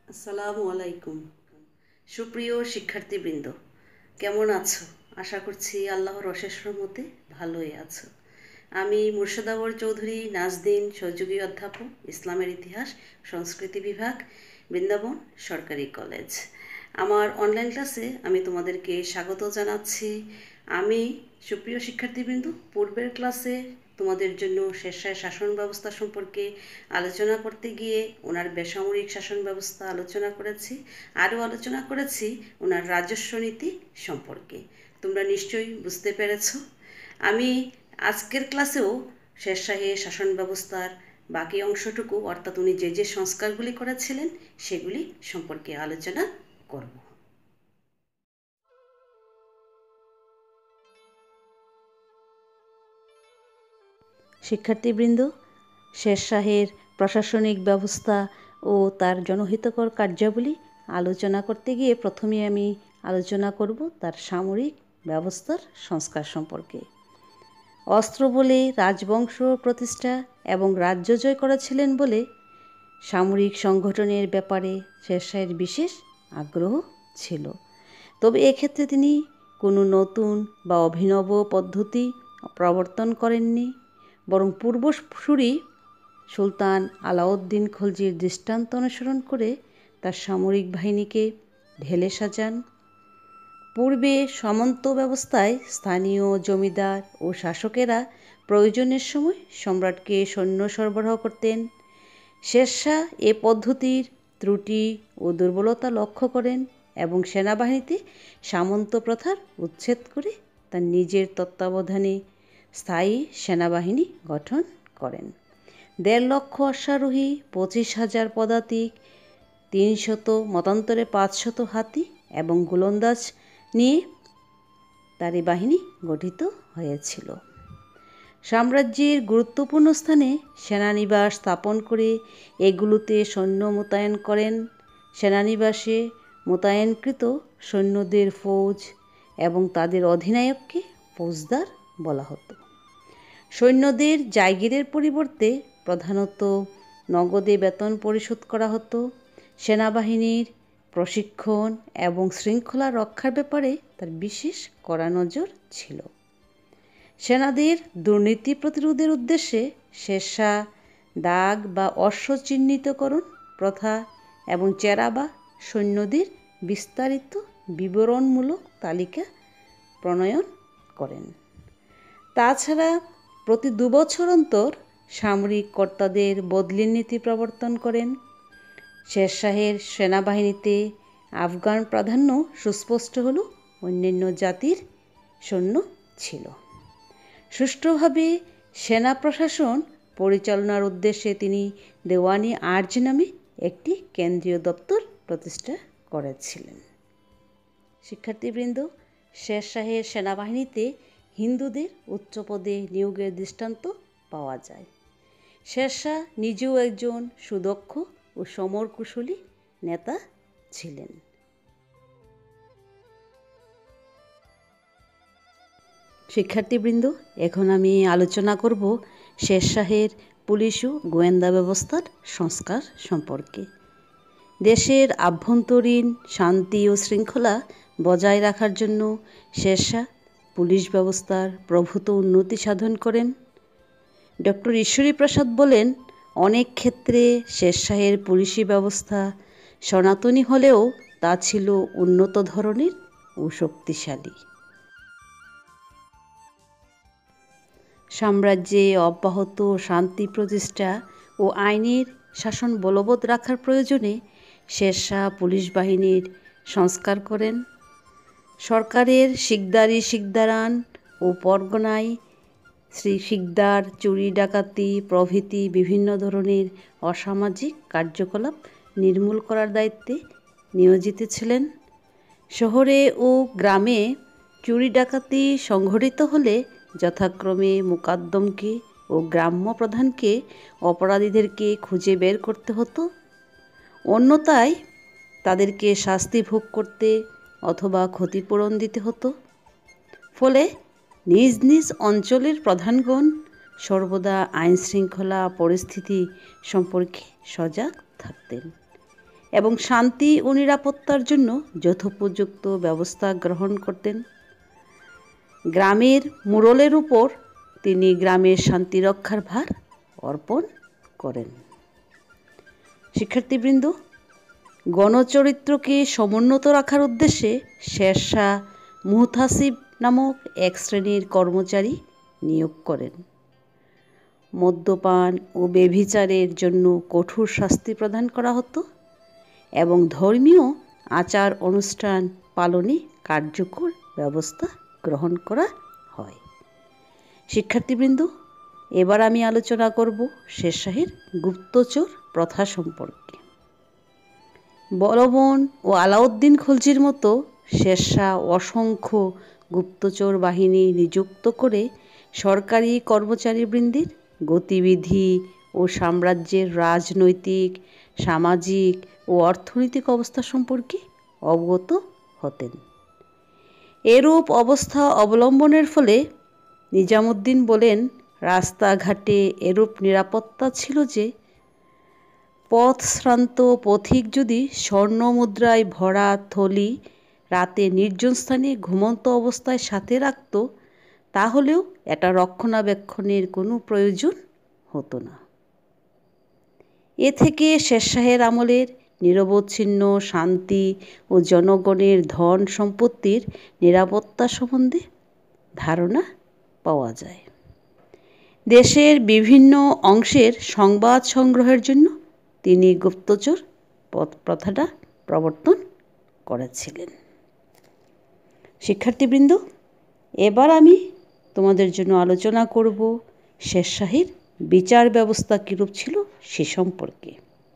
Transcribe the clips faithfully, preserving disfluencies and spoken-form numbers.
আসসালামু আলাইকুম। সুপ্রিয় শিক্ষার্থীবৃন্দ, কেমন আছো? আশা করছি আল্লাহর অশেষ রহমতে ভালোই আছো। আমি মুর্শিদাবর চৌধুরী নাজদিন, সহযোগী অধ্যাপক, ইসলামের ইতিহাস সংস্কৃতি বিভাগ, বৃন্দাবন সরকারি কলেজ। আমার অনলাইন ক্লাসে আমি তোমাদেরকে স্বাগত জানাচ্ছি। আমি সুপ্রিয় শিক্ষার্থীবৃন্দ, পূর্বের ক্লাসে তোমাদের জন্য শেরশাহের শাসন ব্যবস্থা সম্পর্কে আলোচনা করতে গিয়ে ওনার বেসামরিক শাসন ব্যবস্থা আলোচনা করেছি, আরও আলোচনা করেছি ওনার রাজস্ব নীতি সম্পর্কে। তোমরা নিশ্চয়ই বুঝতে পেরেছ। আমি আজকের ক্লাসেও শেরশাহের শাসন ব্যবস্থার বাকি অংশটুকু, অর্থাৎ উনি যে যে সংস্কারগুলি করেছিলেন সেগুলি সম্পর্কে আলোচনা করব। শিক্ষার্থীবৃন্দ, শেরশাহের প্রশাসনিক ব্যবস্থা ও তার জনহিতকর কার্যাবলী আলোচনা করতে গিয়ে প্রথমে আমি আলোচনা করব তার সামরিক ব্যবস্থার সংস্কার সম্পর্কে। অস্ত্র বলে রাজবংশ প্রতিষ্ঠা এবং রাজ্য জয় করেছিলেন বলে সামরিক সংগঠনের ব্যাপারে শেরশাহের বিশেষ আগ্রহ ছিল। তবে এক্ষেত্রে তিনি কোনো নতুন বা অভিনব পদ্ধতি প্রবর্তন করেননি, বরং পূর্বসূরি সুলতান আলাউদ্দিন খলজির দৃষ্টান্ত অনুসরণ করে তার সামরিক বাহিনীকে ঢেলে সাজান। পূর্বে সামন্ত ব্যবস্থায় স্থানীয় জমিদার ও শাসকেরা প্রয়োজনের সময় সম্রাটকে সৈন্য সরবরাহ করতেন। শেরশাহ এ পদ্ধতির ত্রুটি ও দুর্বলতা লক্ষ্য করেন এবং সেনাবাহিনীতে সামন্ত প্রথার উচ্ছেদ করে তার নিজের তত্ত্বাবধানে স্থায়ী সেনাবাহিনী গঠন করেন। দেড় লক্ষ অশ্বারোহী, পঁচিশ হাজার পদাতিক, তিনশত মতান্তরে পাঁচশত হাতি এবং গোলন্দাজ নিয়ে তার এই বাহিনী গঠিত হয়েছিল। সাম্রাজ্যের গুরুত্বপূর্ণ স্থানে সেনানিবাস স্থাপন করে এগুলোতে সৈন্য মোতায়েন করেন। সেনানিবাসে মোতায়েনকৃত সৈন্যদের ফৌজ এবং তাদের অধিনায়ককে ফৌজদার বলা হতো। সৈন্যদের জায়গিরের পরিবর্তে প্রধানত নগদে বেতন পরিশোধ করা হতো। সেনাবাহিনীর প্রশিক্ষণ এবং শৃঙ্খলা রক্ষার ব্যাপারে তার বিশেষ কড়া নজর ছিল। সেনাদের দুর্নীতি প্রতিরোধের উদ্দেশ্যে শেরশাহ দাগ বা অশ্ব চিহ্নিতকরণ প্রথা এবং চেরা বা সৈন্যদের বিস্তারিত বিবরণমূলক তালিকা প্রণয়ন করেন। তাছাড়া প্রতি দুবছর অন্তর সামরিক কর্তাদের বদলির নীতি প্রবর্তন করেন। শেরশাহের সেনাবাহিনীতে আফগান প্রাধান্য সুস্পষ্ট হলেও অন্যান্য জাতির সৈন্য ছিল। সুষ্ঠুভাবে সেনা প্রশাসন পরিচালনার উদ্দেশ্যে তিনি দেওয়ানি আর্জ নামে একটি কেন্দ্রীয় দপ্তর প্রতিষ্ঠা করেছিলেন। শিক্ষার্থীবৃন্দ, শেরশাহের সেনাবাহিনীতে হিন্দুদের উচ্চপদে নিয়োগের দৃষ্টান্ত পাওয়া যায়। শেরশাহ নিজেও একজন সুদক্ষ ও সমরকুশলী নেতা ছিলেন। শিক্ষার্থীবৃন্দ, এখন আমি আলোচনা করব শেরশাহের পুলিশ ও গোয়েন্দা ব্যবস্থার সংস্কার সম্পর্কে। দেশের আভ্যন্তরীণ শান্তি ও শৃঙ্খলা বজায় রাখার জন্য শেরশাহ পুলিশ ব্যবস্থার প্রভূত উন্নতি সাধন করেন। ডক্টর ঈশ্বরী প্রসাদ বলেন, অনেক ক্ষেত্রে শেরশাহের পুলিশি ব্যবস্থা সনাতনী হলেও তা ছিল উন্নত ধরনের ও শক্তিশালী। সাম্রাজ্যে অব্যাহত শান্তি প্রতিষ্ঠা ও আইনের শাসন বলবৎ রাখার প্রয়োজনে শেরশাহ পুলিশ বাহিনীর সংস্কার করেন। সরকারের শিকদারি শিকদারান ও পরগনায় শ্রী শিকদার, চুরি ডাকাতি প্রভৃতি বিভিন্ন ধরনের অসামাজিক কার্যকলাপ নির্মূল করার দায়িত্বে নিয়োজিত ছিলেন। শহরে ও গ্রামে চুরি ডাকাতি সংঘটিত হলে যথাক্রমে মোকাদ্দমকে ও গ্রাম্য প্রধানকে অপরাধীদেরকে খুঁজে বের করতে হতো, অন্যথায় তাদেরকে শাস্তি ভোগ করতে অথবা ক্ষতিপূরণ দিতে হতো। ফলে নিজ নিজ অঞ্চলের প্রধানগণ সর্বদা আইনশৃঙ্খলা পরিস্থিতি সম্পর্কে সজাগ থাকতেন এবং শান্তি ও নিরাপত্তার জন্য যথোপযুক্ত ব্যবস্থা গ্রহণ করতেন। গ্রামের মুরলের উপর তিনি গ্রামের শান্তি রক্ষার ভার অর্পণ করেন। শিক্ষার্থীবৃন্দ, গণচরিত্রকে সমুন্নত রাখার উদ্দেশ্যে শেরশাহ মুহতাসিব নামক এক শ্রেণীর কর্মচারী নিয়োগ করেন। মদ্যপান ও ব্যভিচারের জন্য কঠোর শাস্তি প্রদান করা হতো এবং ধর্মীয় আচার অনুষ্ঠান পালনে কার্যকর ব্যবস্থা গ্রহণ করা হয়। শিক্ষার্থীবৃন্দ, এবার আমি আলোচনা করব শেরশাহের গুপ্তচর প্রথা সম্পর্কে। বলবন ও আলাউদ্দিন খলজির মতো শেরশাহ অসংখ্য গুপ্তচর বাহিনী নিযুক্ত করে সরকারি কর্মচারীবৃন্দের গতিবিধি ও সাম্রাজ্যের রাজনৈতিক, সামাজিক ও অর্থনৈতিক অবস্থা সম্পর্কে অবগত হতেন। এরূপ অবস্থা অবলম্বনের ফলে নিজামুদ্দিন বলেন, রাস্তাঘাটে এরূপ নিরাপত্তা ছিল যে পথশ্রান্ত পথিক যদি স্বর্ণমুদ্রায় ভরা থলি রাতে নির্জন স্থানে ঘুমন্ত অবস্থায় সাথে রাখত, তাহলেও এটা রক্ষণাবেক্ষণের কোনো প্রয়োজন হতো না। এ থেকে শেরশাহের আমলের নিরবচ্ছিন্ন শান্তি ও জনগণের ধন সম্পত্তির নিরাপত্তা সম্বন্ধে ধারণা পাওয়া যায়। দেশের বিভিন্ন অংশের সংবাদ সংগ্রহের জন্য তিনি গুপ্তচর প্রথাটা প্রবর্তন করেছিলেন। শিক্ষার্থীবৃন্দ, এবার আমি তোমাদের জন্য আলোচনা করব শেরশাহের বিচার ব্যবস্থা কীরূপ ছিল সে সম্পর্কে।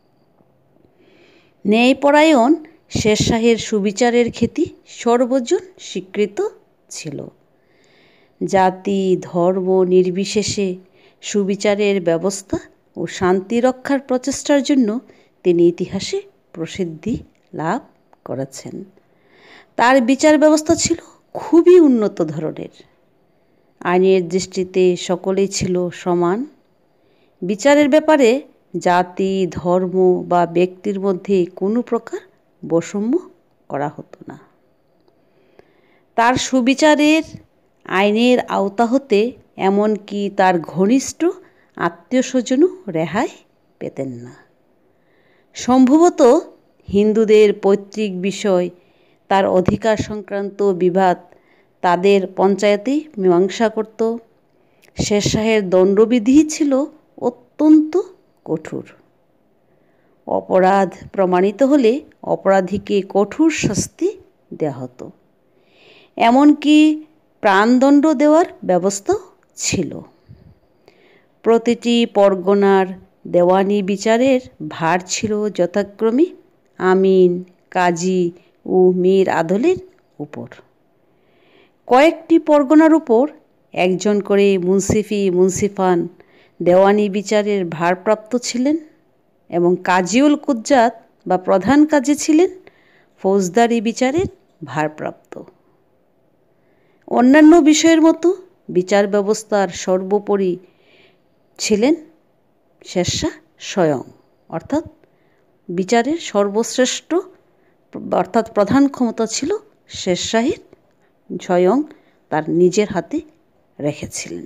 ন্যায়পরায়ণ শেরশাহের সুবিচারের খ্যাতি সর্বজন স্বীকৃত ছিল। জাতি ধর্ম নির্বিশেষে সুবিচারের ব্যবস্থা ও শান্তি রক্ষার প্রচেষ্টার জন্য তিনি ইতিহাসে প্রসিদ্ধি লাভ করেছেন। তার বিচার ব্যবস্থা ছিল খুবই উন্নত ধরনের। আইনের দৃষ্টিতে সকলেই ছিল সমান। বিচারের ব্যাপারে জাতি ধর্ম বা ব্যক্তির মধ্যে কোনো প্রকার বৈষম্য করা হতো না। তার সুবিচারের আইনের আওতা হতে এমনকি তার ঘনিষ্ঠ আত্মীয় স্বজনও রেহাই পেতেন না। সম্ভবত হিন্দুদের পৈতৃক বিষয়, তার অধিকার সংক্রান্ত বিবাদ তাদের পঞ্চায়েতেই মীমাংসা করত। শেরশাহের দণ্ডবিধি ছিল অত্যন্ত কঠোর। অপরাধ প্রমাণিত হলে অপরাধীকে কঠোর শাস্তি দেওয়া হতো। এমনকি প্রাণদণ্ড দেওয়ার ব্যবস্থাও ছিল। প্রতিটি পরগনার দেওয়ানি বিচারের ভার ছিল যথাক্রমে আমিন, কাজী ও মীর আদলের উপর। কয়েকটি পরগনার উপর একজন করে মুন্সিফি মুন্সিফান দেওয়ানি বিচারের ভারপ্রাপ্ত ছিলেন এবং কাজীউল কুজ্জাত বা প্রধান কাজী ছিলেন ফৌজদারি বিচারের ভারপ্রাপ্ত। অন্যান্য বিষয়ের মতো বিচার ব্যবস্থার সর্বোপরি ছিলেন শেরশাহ স্বয়ং, অর্থাৎ বিচারের সর্বশ্রেষ্ঠ অর্থাৎ প্রধান ক্ষমতা ছিল শেরশাহের স্বয়ং তার নিজের হাতে রেখেছিলেন।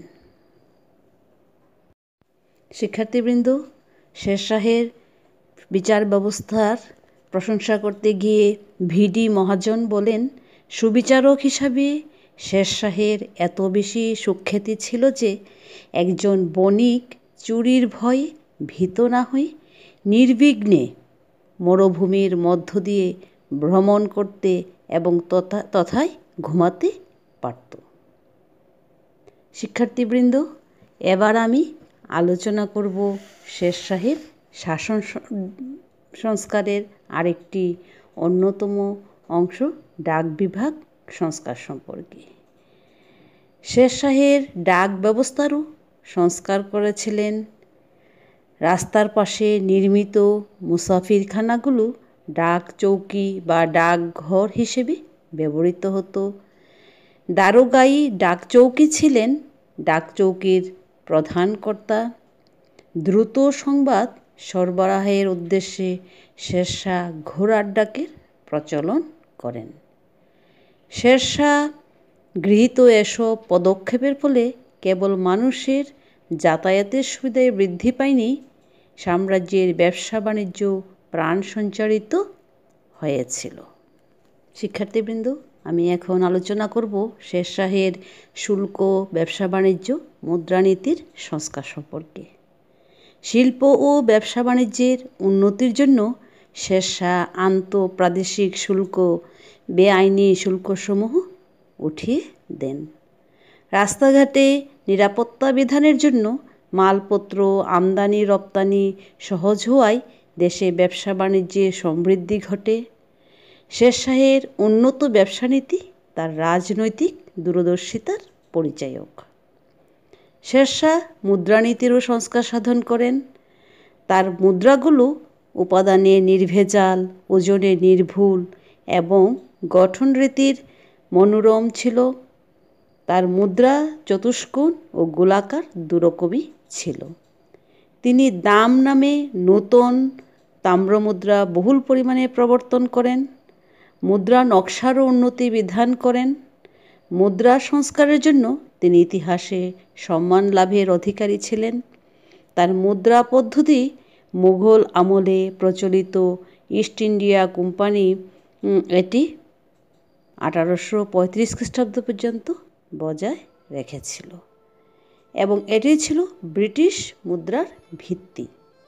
শিক্ষার্থীবৃন্দ, শেরশাহের বিচার ব্যবস্থার প্রশংসা করতে গিয়ে ভিডি মহাজন বলেন, সুবিচারক হিসাবে শেরশাহের এত বেশি সুখ্যাতি ছিল যে একজন বণিক চুরির ভয়ে ভীত না হয়ে নির্বিঘ্নে মরুভূমির মধ্য দিয়ে ভ্রমণ করতে এবং তথা তথায় ঘুমাতে পারত। শিক্ষার্থীবৃন্দ, এবার আমি আলোচনা করব শেরশাহের শাসন সংস্কারের আরেকটি অন্যতম অংশ ডাক বিভাগ সংস্কার সম্পর্কে। শেরশাহের ডাক ব্যবস্থারও সংস্কার করেছিলেন। রাস্তার পাশে নির্মিত মুসাফিরখানাগুলো ডাক চৌকি বা ডাকঘর হিসেবে ব্যবহৃত হতো। দারোগাই ডাক চৌকি ছিলেন ডাক চৌকির প্রধান কর্তা। দ্রুত সংবাদ সরবরাহের উদ্দেশ্যে শেরশাহ ঘোড়ার ডাকের প্রচলন করেন। শেরশাহ গৃহীত এসব পদক্ষেপের ফলে কেবল মানুষের যাতায়াতের সুবিধায় বৃদ্ধি পায়নি, সাম্রাজ্যের ব্যবসা বাণিজ্য প্রাণ সঞ্চারিত হয়েছিল। শিক্ষার্থীবৃন্দ, আমি এখন আলোচনা করব শেরশাহের শুল্ক, ব্যবসা বাণিজ্য, মুদ্রানীতির সংস্কার সম্পর্কে। শিল্প ও ব্যবসা বাণিজ্যের উন্নতির জন্য শেরশাহ আন্তঃপ্রাদেশিক শুল্ক, বেআইনি শুল্কসমূহ উঠিয়ে দেন। রাস্তাঘাটে নিরাপত্তা বিধানের জন্য মালপত্র আমদানি রপ্তানি সহজ হওয়ায় দেশে ব্যবসা বাণিজ্যে সমৃদ্ধি ঘটে। শেরশাহের উন্নত ব্যবসা নীতি তার রাজনৈতিক দূরদর্শিতার পরিচায়ক। শেরশাহ মুদ্রানীতিরও সংস্কার সাধন করেন। তার মুদ্রাগুলো উপাদানে নির্ভেজাল, ওজনে নির্ভুল এবং গঠন রীতির মনোরম ছিল। তার মুদ্রা চতুষ্কোণ ও গোলাকার দুরকমই ছিল। তিনি দাম নামে নূতন তাম্রমুদ্রা বহুল পরিমাণে প্রবর্তন করেন। মুদ্রা নকশারও উন্নতি বিধান করেন। মুদ্রা সংস্কারের জন্য তিনি ইতিহাসে সম্মান লাভের অধিকারী ছিলেন। তার মুদ্রা পদ্ধতি মুঘল আমলে প্রচলিত ইস্ট ইন্ডিয়া কোম্পানি এটি আঠারোশো পঁয়ত্রিশ খ্রিস্টাব্দ পর্যন্ত বজায় রেখেছিল এবং এটি ছিল ব্রিটিশ মুদ্রার ভিত্তি।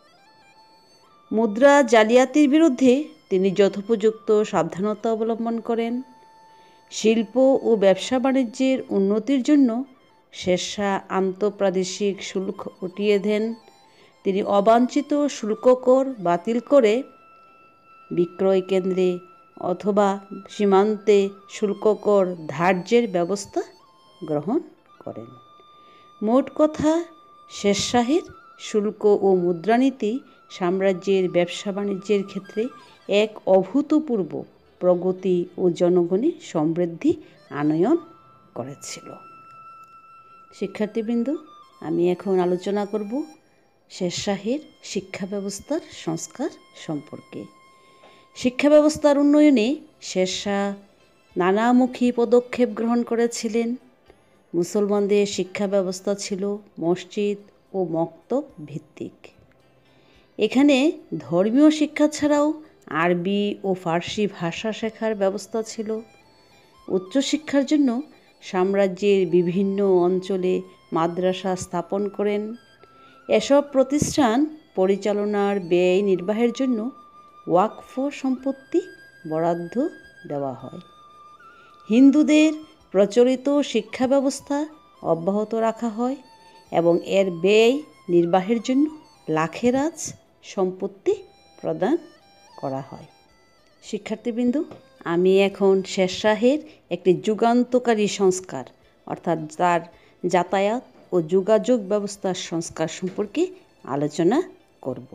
মুদ্রা জালিয়াতির বিরুদ্ধে তিনি যথোপযুক্ত সাবধানতা অবলম্বন করেন। শিল্প ও ব্যবসা বাণিজ্যের উন্নতির জন্য শেরশাহ আন্তঃপ্রাদেশিক শুল্ক উঠিয়ে দেন। তিনি অবাঞ্ছিত শুল্ক কর বাতিল করে বিক্রয় কেন্দ্রে অথবা সীমান্তে শুল্ক কর ধার্যের ব্যবস্থা গ্রহণ করেন। মোট কথা, শেরশাহের শুল্ক ও মুদ্রানীতি সাম্রাজ্যের ব্যবসা বাণিজ্যের ক্ষেত্রে এক অভূতপূর্ব প্রগতি ও জনগণের সমৃদ্ধি আনয়ন করেছিল। শিক্ষার্থীবৃন্দ, আমি এখন আলোচনা করব শেরশাহের শিক্ষা ব্যবস্থার সংস্কার সম্পর্কে। শিক্ষা ব্যবস্থার উন্নয়নে শেরশাহ নানামুখী পদক্ষেপ গ্রহণ করেছিলেন। মুসলমানদের শিক্ষা ব্যবস্থা ছিল মসজিদ ও মক্তব ভিত্তিক। এখানে ধর্মীয় শিক্ষা ছাড়াও আরবি ও ফার্সি ভাষা শেখার ব্যবস্থা ছিল। উচ্চশিক্ষার জন্য সাম্রাজ্যের বিভিন্ন অঞ্চলে মাদ্রাসা স্থাপন করেন। এসব প্রতিষ্ঠান পরিচালনার ব্যয় নির্বাহের জন্য ওয়াকফ সম্পত্তি বরাদ্দ দেওয়া হয়। হিন্দুদের প্রচলিত শিক্ষা ব্যবস্থা অব্যাহত রাখা হয় এবং এর ব্যয় নির্বাহের জন্য লাখেরাজ সম্পত্তি প্রদান করা হয়। শিক্ষার্থীবৃন্দ, আমি এখন শেরশাহের একটি যুগান্তকারী সংস্কার অর্থাৎ তার যাতায়াত ও যোগাযোগ ব্যবস্থার সংস্কার সম্পর্কে আলোচনা করব।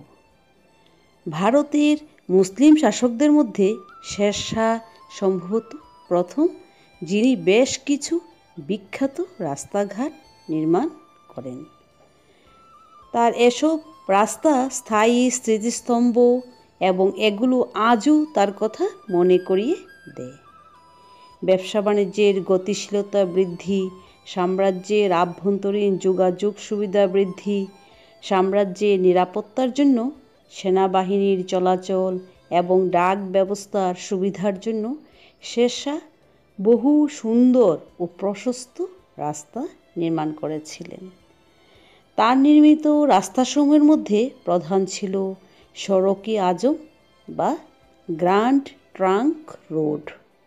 ভারতের মুসলিম শাসকদের মধ্যে শেরশাহ সম্ভবত প্রথম, যিনি বেশ কিছু বিখ্যাত রাস্তাঘাট নির্মাণ করেন। তার এসব রাস্তা স্থায়ী স্মৃতিস্তম্ভ এবং এগুলো আজও তার কথা মনে করিয়ে দেয়। ব্যবসা বাণিজ্যের গতিশীলতা বৃদ্ধি, সাম্রাজ্যের আভ্যন্তরীণ যোগাযোগ সুবিধা বৃদ্ধি, সাম্রাজ্যের নিরাপত্তার জন্য সেনাবাহিনীর চলাচল এবং ডাক ব্যবস্থার সুবিধার জন্য শেরশাহ বহু সুন্দর ও প্রশস্ত রাস্তা নির্মাণ করেছিলেন। তার নির্মিত রাস্তাসমূহের মধ্যে প্রধান ছিল সড়ক-ই আজম বা গ্র্যান্ড ট্রাঙ্ক রোড।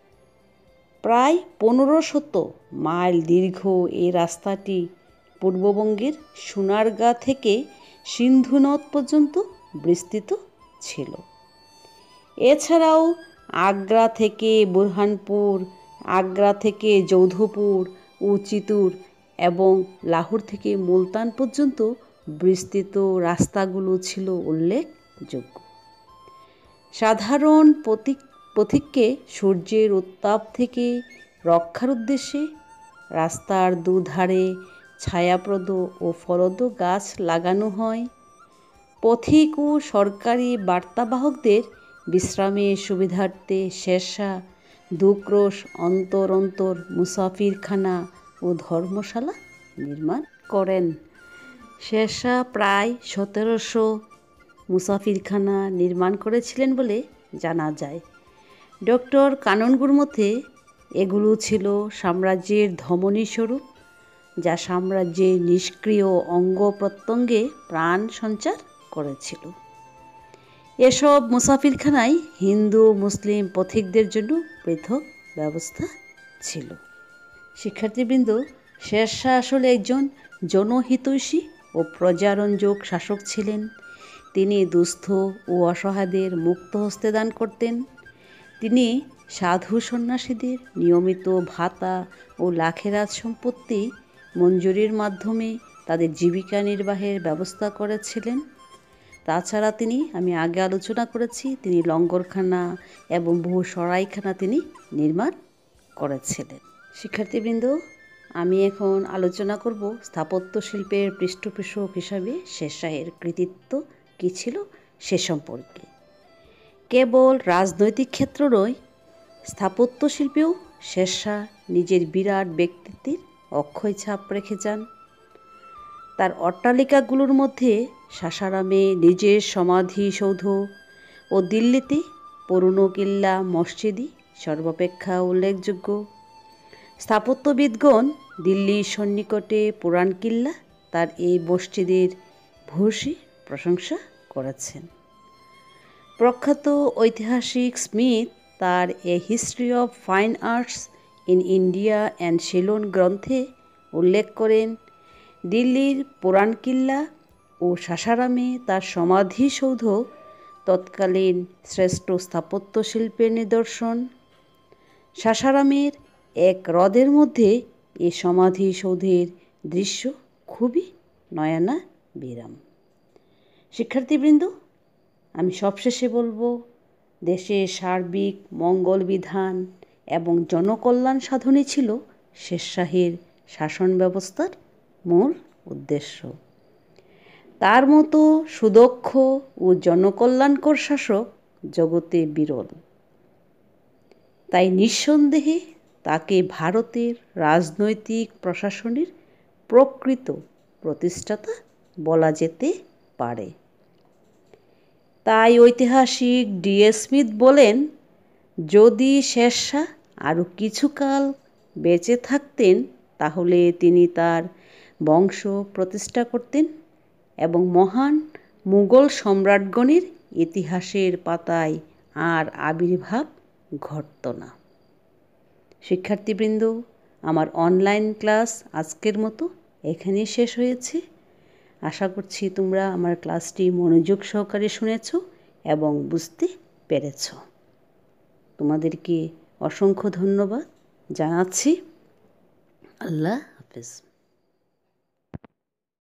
প্রায় পনেরো শত মাইল দীর্ঘ এই রাস্তাটি পূর্ববঙ্গের সোনারগাঁ থেকে সিন্ধু নদ পর্যন্ত বিস্তৃত ছিল। এছাড়াও আগ্রা থেকে বুরহানপুর, আগ্রা থেকে যোধপুর ও চিত্তুর এবং লাহোর থেকে মুলতান পর্যন্ত বিস্তৃত রাস্তাগুলো ছিল উল্লেখযোগ্য। সাধারণ পথিক পথিককে সূর্যের উত্তাপ থেকে রক্ষার উদ্দেশ্যে রাস্তার দুধারে ছায়াপ্রদ ও ফলদ গাছ লাগানো হয়। পথিক ও সরকারি বার্তাবাহকদের বিশ্রামের সুবিধার্থে শেরশাহ দুক্রোশ অন্তর অন্তর মুসাফিরখানা ও ধর্মশালা নির্মাণ করেন। শেরশাহ প্রায় সতেরোশো মুসাফিরখানা নির্মাণ করেছিলেন বলে জানা যায়। ডক্টর কাননগুর মতে এগুলো ছিল সাম্রাজ্যের ধমনী স্বরূপ, যা সাম্রাজ্যের নিষ্ক্রিয় অঙ্গ প্রত্যঙ্গে প্রাণ সঞ্চার করেছিল। এসব মুসাফিরখানায় হিন্দু মুসলিম পথিকদের জন্য পৃথক ব্যবস্থা ছিল। শিক্ষার্থীবৃন্দ, শেরশাহ আসলে একজন জনহিতৈষী ও প্রজারঞ্জক শাসক ছিলেন। তিনি দুস্থ ও অসহায়দের মুক্ত হস্তে দান করতেন। তিনি সাধু সন্ন্যাসীদের নিয়মিত ভাতা ও লাখেরাত সম্পত্তি মঞ্জুরির মাধ্যমে তাদের জীবিকা নির্বাহের ব্যবস্থা করেছিলেন। তাছাড়া তিনি, আমি আগে আলোচনা করেছি, তিনি লঙ্গরখানা এবং বহু সরাইখানা তিনি নির্মাণ করেছিলেন। শিক্ষার্থীবৃন্দ, আমি এখন আলোচনা করব স্থাপত্য শিল্পের পৃষ্ঠপোষক হিসাবে শেরশাহের কৃতিত্ব কী ছিল সে সম্পর্কে। কেবল রাজনৈতিক ক্ষেত্র নয়, স্থাপত্য শিল্পেও শেরশাহ নিজের বিরাট ব্যক্তিত্বের অক্ষয় ছাপ রেখে যান। তার অট্টালিকাগুলোর মধ্যে সাসারামে নিজের সমাধিসৌধ ও দিল্লিতে পুরনো কিল্লা মসজিদই সর্বাপেক্ষা উল্লেখযোগ্য। স্থাপত্যবিদগণ দিল্লির সন্নিকটে পুরান কিল্লা তার এই মসজিদের ভূয়সী প্রশংসা করেছেন। প্রখ্যাত ঐতিহাসিক স্মিথ তার a history of fine arts in India and Ceylon গ্রন্থে উল্লেখ করেন, দিল্লির পুরান কিল্লা ও সাসারামে তার সমাধিসৌধ তৎকালীন শ্রেষ্ঠ স্থাপত্য শিল্পের নিদর্শন। সাসারামের এক হ্রদের মধ্যে এ সমাধিসৌধের দৃশ্য খুবই নয়নাভিরাম। শিক্ষার্থীবৃন্দ, আমি সবশেষে বলবো, দেশের সার্বিক মঙ্গল বিধান এবং জনকল্যাণ সাধনই ছিল শেরশাহের শাসন ব্যবস্থার মূল উদ্দেশ্য। তার মতো সুদক্ষ ও জনকল্যাণকর শাসক জগতে বিরল। তাই নিঃসন্দেহে তাকে ভারতের রাজনৈতিক প্রশাসনের প্রকৃত প্রতিষ্ঠাতা বলা যেতে পারে। তাই ঐতিহাসিক ডি এস স্মিথ বলেন, যদি শেরশাহ আরও কিছুকাল বেঁচে থাকতেন তাহলে তিনি তার বংশ প্রতিষ্ঠা করতেন এবং মহান মুঘল সম্রাটগণের ইতিহাসের পাতায় আর আবির্ভাব ঘটত না। শিক্ষার্থীবৃন্দ, আমার অনলাইন ক্লাস আজকের মতো এখানেই শেষ হয়েছে। আশা করছি তোমরা আমার ক্লাসটি মনোযোগ সহকারে শুনেছ এবং বুঝতে পেরেছ। তোমাদেরকে অসংখ্য ধন্যবাদ জানাচ্ছি। আল্লাহ হাফেজ।